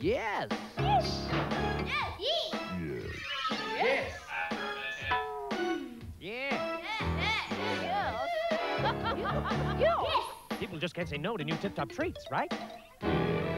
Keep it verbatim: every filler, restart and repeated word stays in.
Yes. Yes. Yes. Yes. Yeah. Yes. Yes. People just can't say no to new tip-top treats, right?